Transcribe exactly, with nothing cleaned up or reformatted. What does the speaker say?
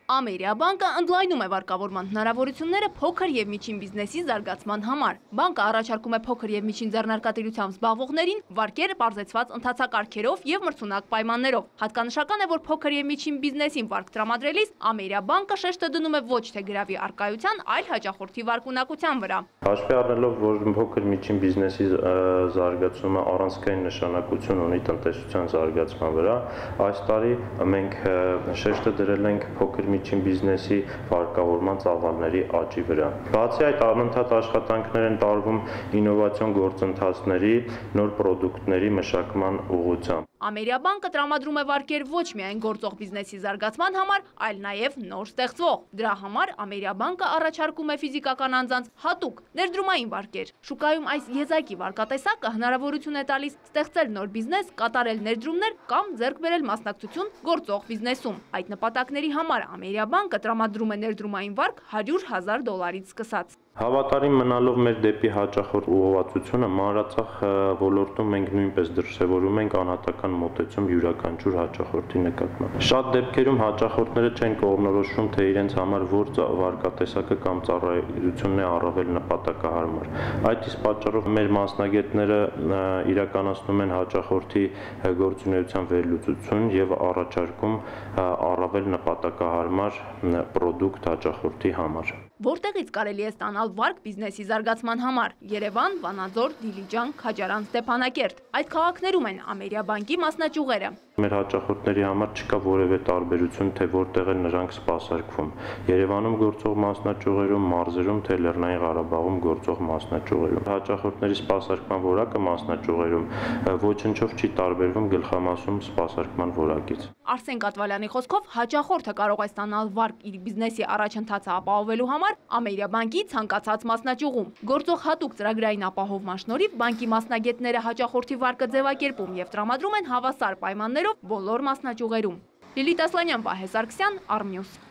Ամերիաբանկը ընդլայնում է վարկավորման հնարավորությունները փոքր և միջին բիզնեսի զարգացման համար։ Բանկը առաջարկում է փոքր և միջին ձեռնարկատիրությամբ զբաղվողներին վարկեր պարզեցված ընթացակարգերով և մրցունակ պայմաններով։ Հատկանշական է, որ փոքր և միջին բիզնեսին վարկ տրամադրելիս Ամերիաբանկը շեշտը դնում է ոչ թե գրավի առկայության, այլ հաճախորդի վարկունակության վրա։ Հաշվի առնելով, որ փոքր միջին բիզնեսի զարգացումը առանցքային նշանակություն ունի տնտեսության զարգացման վրա, այս տարի մենք շեշտը դրել ենք փոքր միջին բիզնեսի վարկավորման ծավալների աճի վրա։ Բացի այդ, անընդհատ աշխատանքներ են տարվում ինովացիոն գործընթացների, նոր պրոդուկտների մշակման ուղղությամբ։ Ամերիաբանկը տրամադրում է վարկեր ոչ միայն գործող բիզնեսի զարգացման համար, այլ նաև նոր ստեղծվող։ Դրա համար Ամերիաբանկը առաջարկում է ֆիզիկական անձանց հատուկ ներդրումային վարկեր։ Շուկայում այս եզակի վարկատեսակը հնարավորություն է տալիս ստեղծել նոր բիզնես, կատարել ներդրումներ կամ ձեռք բերել մասնակցություն գործող բիզնեսում։ Այդ նպատակների համար Ամերիաբանկը տրամադրում է ներդրումային վարկ հարյուր հազար դոլարից սկսած։ Հավատարիմ մնալով մեր դեպի հաճախորդ ուղղվածությունը, մանրածախ ոլորտում մենք նույնպես դրսևորում ենք անհատական մոտեցում յուրաքանչյուր հաճախորդի նկատմամբ։ Շատ դեպքերում հաճախորդները չեն կողմնորոշում, թե իրենց համար որ վարկատեսակը կամ ծառայությունն է առավել նպատակահարմար։ Այդ իսկ պատճառով մեր մասնագետները իրականացնում են հաճախորդի գործունեության վերլուծություն և առաջարկում առավել նպատակահարմար պրոդուկտ հաճախորդի համար։ Որտեղից կարելի է ստանալ վարկ բիզնեսի զարգացման համար։ Երևան, Վանաձոր, Դիլիջան, Քաջարան, Ստեփանակերտ։ Այդ քաղաքներում են Ամերիաբանկի մասնաճյուղերը։ Մեր հաճախորդների համար չկա որևէ տարբերություն, թե որտեղ են նրանք սպասարկվում։ Երևանում գործող մասնաճյուղերում, մարզերում, թե Լեռնային Ղարաբաղում գործող մասնաճյուղերում։ Հաճախորդների սպասարկման որակը մասնաճյուղերում ոչնչով չի տարբերվում գլխամասում սպասարկման որակից։ Արսեն Կատվալյանի խոսքով, հաճախորդը կարող է ստանալ վարկ իր բիզնեսի առաջընթացը ապահովելու համար Ամերիաբանկի ցանկացած մասնաճյուղում։ Գործող հատուկ ծրագրային ապահովման շնորհիվ բանկի մասնագետները հաճախորդի վարկը ձևակերպում և տրամադրում են հավասար պայմաններով բոլոր մասնաճյուղերում։ Լիլիթ Ասլանյան, Վահե Սարգսյան, Արմնյուս։